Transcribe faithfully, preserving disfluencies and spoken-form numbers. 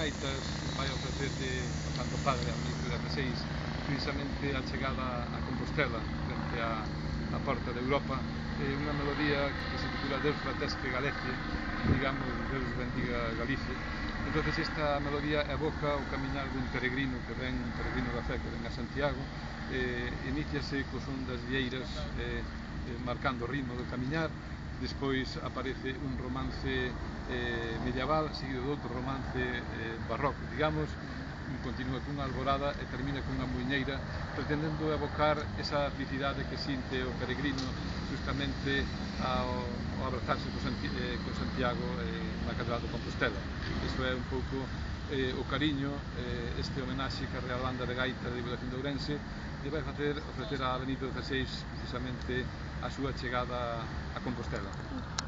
gaitas vai ofrecerlle ao Santo Padre, ao Benito dezasseis, precisamente a chegada a Compostela, frente á, á porta de Europa, é unha melodía que se titula Deus fratesque Galecie, digamos, Deus bendiga Galicia. Entonces esta melodía evoca o camiñar dun peregrino que ven, un peregrino da fe que ven a Santiago, eh, iníciase co son das vieiras eh, eh, marcando o ritmo do camiñar, despois aparece un romance eh, medieval seguido de outro romance eh, barroco, digamos, continúa cunha alborada e termina cunha muiñeira, pretendendo evocar esa felicidade que sinte o peregrino justamente ao, ao abrazarse co, Santi, eh, co Santiago eh, na Catedral de Compostela. Iso é un pouco eh, o cariño, eh, este homenaxe que a Real Banda de Gaita de Diputación de Ourense lle vai facer ofrecer a Benito dezasseis precisamente a súa chegada a Compostela.